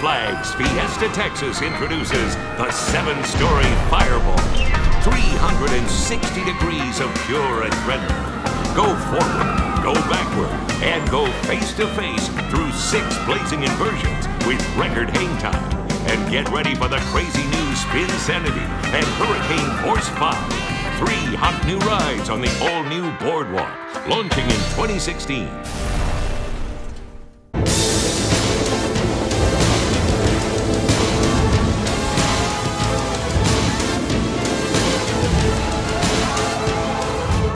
Flags Fiesta Texas introduces the 7-story Fireball. 360 degrees of pure adrenaline. Go forward, go backward, and go face-to-face through 6 blazing inversions with record hang time. And get ready for the crazy new Spinsanity and Hurricane Force 5. 3 hot new rides on the all-new Boardwalk, launching in 2016.